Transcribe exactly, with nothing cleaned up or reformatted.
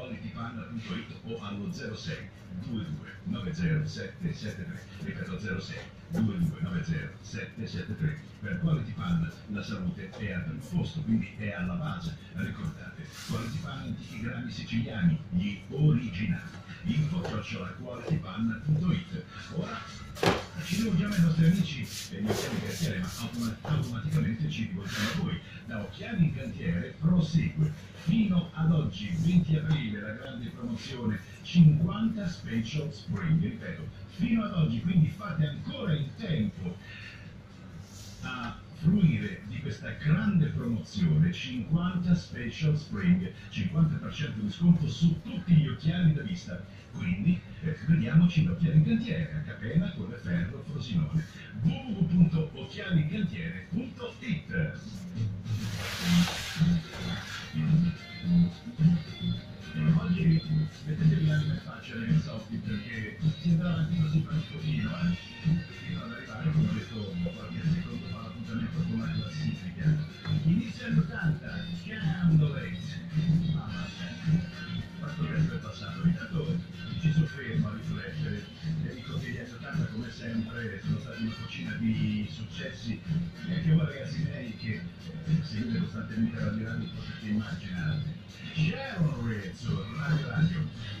qualitypan punto it o allo zero sei ventidue novanta sette settantatré. Ripeto, zero sei ventidue novanta sette settantatré. Per Quality Pan la salute è al primo posto, quindi è alla base. Ricordate, Quality Pan antichi grani siciliani, gli originali. Info chiocciola qualitypan punto it. Ora ci rivolgiamo ai nostri amici e gli occhiali in cantiere, ma automa- automaticamente ci rivolgiamo a voi. Da Occhiali in Cantiere prosegue fino ad oggi, venti aprile, la grande promozione cinquanta Special Spring. Ripeto, fino ad oggi, quindi fate ancora in tempo a fruire di questa grande promozione cinquanta Special Spring, cinquanta per cento di sconto su tutti gli occhiali da vista. Quindi eh, vediamoci da Occhiali in Cantiere a Capena, Colleferro, Frosinone. w w w punto occhiali in cantiere punto it. Oggi mettetevi l'anima in faccia nei soffi perché si andrà avanti così per un pochino, eh? Fino ad arrivare, come ho detto qualche secondo fa, l'appuntamento con la classifica. Inizio anni ottanta, Candlelight. Mamma mia, quanto tempo è passato. Intanto ci soffermo a riflettere e dico che gli anni ottanta, come sempre, sono stati una cucina di successi e anche voi ragazzi miei che eh, seguite costantemente Radio Radio potete immaginare. Sharon Red su Radio Radio.